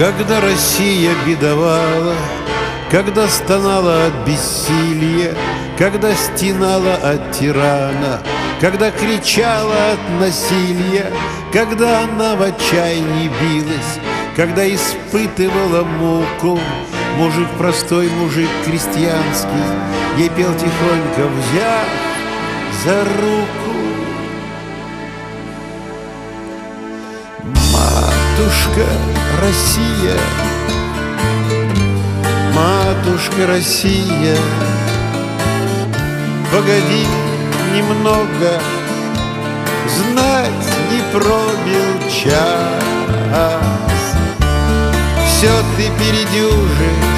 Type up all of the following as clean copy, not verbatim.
Когда Россия бедовала, когда стонала от бессилия, когда стенала от тирана, когда кричала от насилия, когда она в отчаянии билась, когда испытывала муку, мужик простой, мужик крестьянский ей пел тихонько, взяв за руку. Матушка Россия, матушка Россия, погоди немного, знать не пробил час. Все ты передюжишь,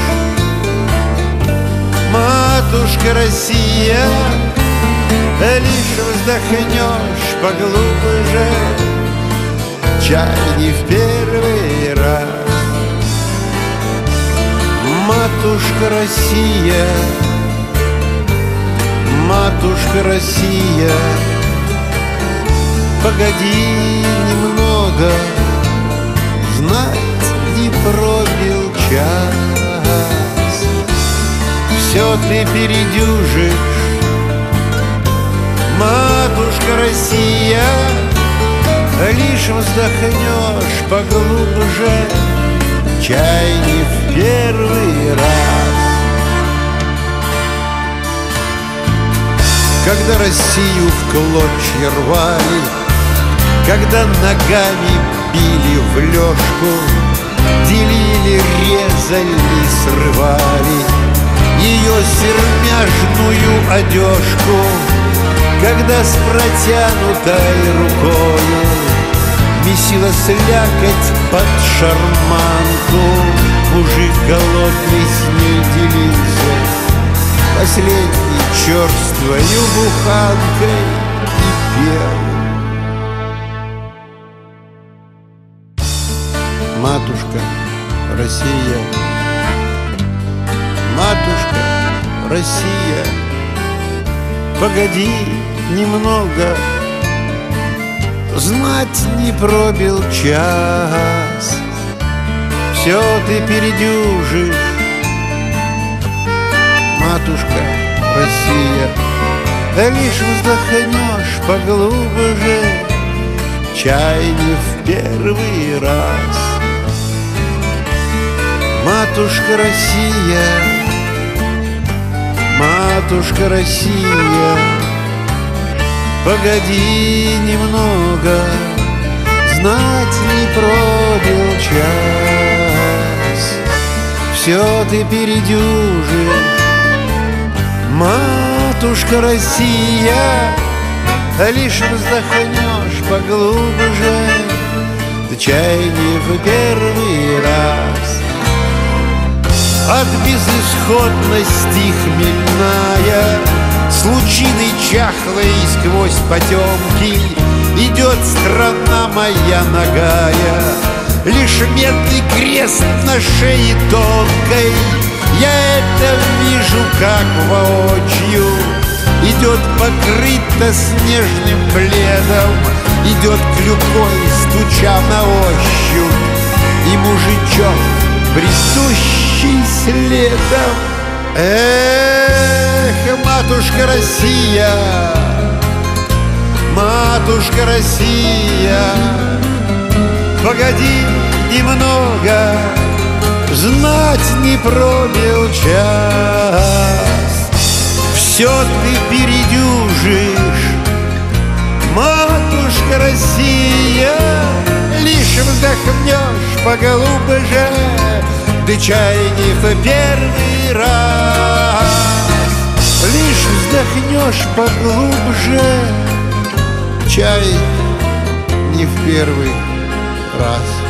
матушка Россия, лишь вздохнешь поглубже, чай не в первый раз. Матушка Россия, матушка Россия, погоди немного, знать не пробил час. Все ты передюжишь, матушка Россия, лишь вздохнешь поглубже, чай не в первый раз. Когда Россию в клочья рвали, когда ногами били в лёжку, делили, резали, срывали ее сермяжную одежку, когда с протянутой рукою месила слякоть под шарманку, мужик голодный с ней делился последней черствою буханкой и пел. Матушка Россия, матушка Россия, погоди немного, знать не пробил час. Все ты передюжишь, матушка Россия, лишь вздохнешь поглубже, чай не в первый раз. Матушка Россия, матушка Россия, погоди немного, знать не пробил час. Все ты передюжишь, матушка Россия, лишь вздохнешь поглубже, чай не в первый раз. От безысходности хмельная, с лучиной чахлой сквозь потемки идет страна моя нагая, лишь медный крест на шее тонкой. Я это вижу как воочию, идет покрыта снежным пледом, идет клюкой, стуча на ощупь, и мужичок, бредущий следом. Эх, матушка Россия, матушка Россия, погоди немного, знать не пробил час. Все ты передюжишь, матушка Россия, лишь вздохнешь поглубже, да чай не в первый раз. Лишь вздохнешь поглубже, чай не в первый раз.